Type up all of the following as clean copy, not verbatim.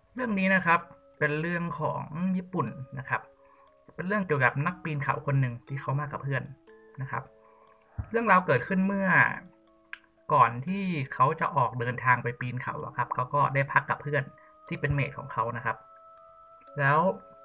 เรื่องนี้นะครับเป็นเรื่องของญี่ปุ่นนะครับเป็นเรื่องเกี่ยวกับนักปีนเขาคนหนึ่งที่เขามากับเพื่อนนะครับเรื่องราวเกิดขึ้นเมื่อก่อนที่เขาจะออกเดินทางไปปีนเขาครับเขาก็ได้พักกับเพื่อนที่เป็นเมทของเขานะครับแล้ว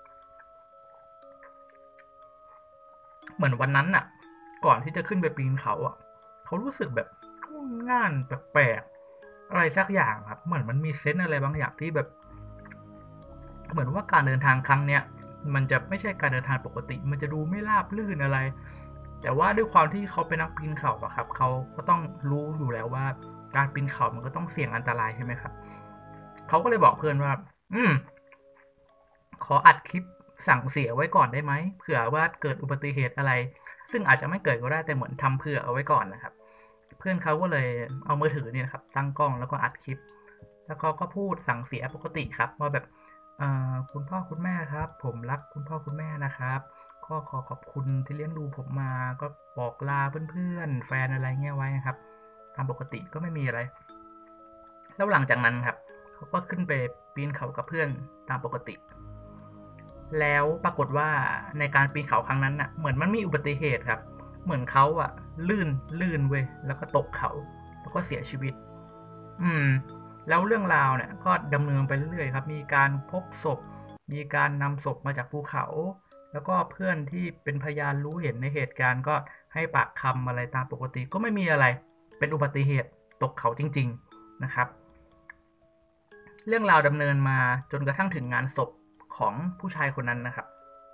เหมือนวันนั้นน่ะก่อนที่จะขึ้นไปปีนเขาอ่ะเขารู้สึกแบบง่านแปลกๆอะไรสักอย่างครับเหมือนมันมีเซนส์อะไรบางอย่างที่แบบ เหมือนว่าการเดินทางครั้งเนี้ยมันจะไม่ใช่การเดินทางปกติมันจะดูไม่ราบรื่นอะไรแต่ว่าด้วยความที่เขาเป็นนักปีนเขาอะครับเขาก็ต้องรู้อยู่แล้วว่าการปีนเขามันก็ต้องเสี่ยงอันตรายใช่ไหมครับเขาก็เลยบอกเพื่อนว่าอืมขออัดคลิปสั่งเสียไว้ก่อนได้ไหมเผื่อว่าเกิดอุบัติเหตุอะไรซึ่งอาจจะไม่เกิดก็ได้แต่เหมือนทำเผื่อเอาไว้ก่อนนะครับเพื่อนเขาก็เลยเอามือถือเนี่ยครับตั้งกล้องแล้วก็อัดคลิปแล้วเขาก็พูดสั่งเสียปกติครับว่าแบบ คุณพ่อคุณแม่ครับผมรักคุณพ่อคุณแม่นะครับก็ขอขอบคุณที่เลี้ยงดูผมมาก็บอกลาเพื่อนๆแฟนอะไรเงี้ยไว้นะครับตามปกติก็ไม่มีอะไรแล้วหลังจากนั้นครับเขาก็ขึ้นไปปีนเขากับเพื่อนตามปกติแล้วปรากฏว่าในการปีนเขาครั้งนั้นน่ะเหมือนมันมีอุบัติเหตุครับเหมือนเขาอะลื่นเว้ยแล้วก็ตกเขาแล้วก็เสียชีวิตอืม แล้วเรื่องราวเนี่ยก็ดำเนินไปเรื่อยๆครับมีการพบศพมีการนำศพมาจากภูเขาแล้วก็เพื่อนที่เป็นพยานรู้เห็นในเหตุการณ์ก็ให้ปากคำอะไรตามปกติก็ไม่มีอะไรเป็นอุบัติเหตุตกเขาจริงๆนะครับเรื่องราวดำเนินมาจนกระทั่งถึงงานศพของผู้ชายคนนั้นนะครับ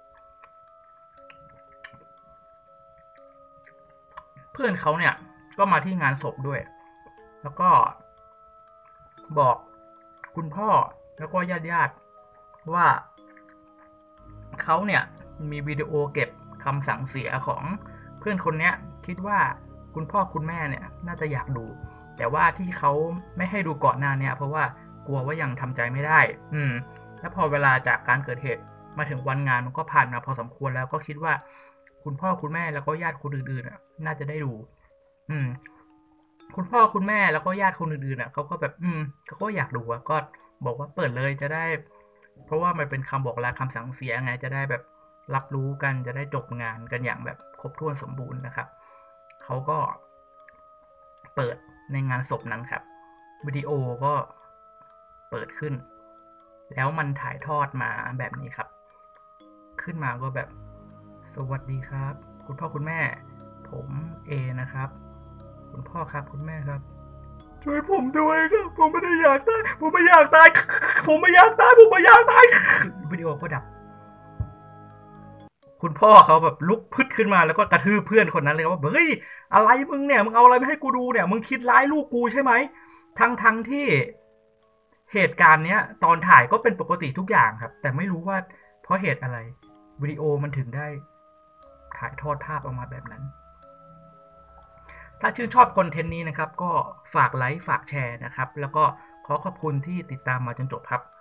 เพื่อนเขาเนี่ยก็มาที่งานศพด้วยแล้วก็บอกคุณพ่อแล้วก็ญาติว่า เขาเนี่ยมีวิดีโอเก็บคำสั่งเสียของเพื่อนคนนี้คิดว่าคุณพ่อคุณแม่เนี่ยน่าจะอยากดูแต่ว่าที่เขาไม่ให้ดูก่อนหน้าเนี่ยเพราะว่ากลัวว่ายังทำใจไม่ได้แล้วพอเวลาจากการเกิดเหตุมาถึงวันงานมันก็ผ่านมาพอสมควรแล้วก็คิดว่าคุณพ่อคุณแม่แล้วก็ญาติคนอื่นๆน่าจะได้ดูอืมคุณพ่อคุณแม่แล้วก็ญาติคนอื่นๆเขาก็แบบเขาก็อยากดูก็บอกว่าเปิดเลยจะได้ เพราะว่ามันเป็นคำบอกลาคำสั่งเสียไงจะได้แบบรับรู้กันจะได้จบงานกันอย่างแบบครบถ้วนสมบูรณ์นะครับเขาก็เปิดในงานศพนั้นครับวิดีโอก็เปิดขึ้นแล้วมันถ่ายทอดมาแบบนี้ครับขึ้นมาก็แบบสวัสดีครับคุณพ่อคุณแม่ผมเอนะครับคุณพ่อครับคุณแม่ครับช่วยผมด้วยครับผมไม่ได้อยากตายผมไม่อยากตายผมไม่อยากตายผมไม่อยากตายวิดีโอก็ดับ คุณพ่อเขาแบบลุกพึดขึ้นมาแล้วก็กระทืบเพื่อนคนนั้นเลยว่าเฮ้ยอะไรมึงเนี่ยมึงเอาอะไรมาให้กูดูเนี่ยมึงคิดร้ายลูกกูใช่ไหมทั้งที่เหตุการณ์เนี้ยตอนถ่ายก็เป็นปกติทุกอย่างครับแต่ไม่รู้ว่าเพราะเหตุอะไรวิดีโอมันถึงได้ถ่ายทอดภาพออกมาแบบนั้นถ้าชื่นชอบคอนเทนต์นี้นะครับก็ฝากไลค์ฝากแชร์นะครับแล้วก็ขอขอบคุณที่ติดตามมาจนจบครับ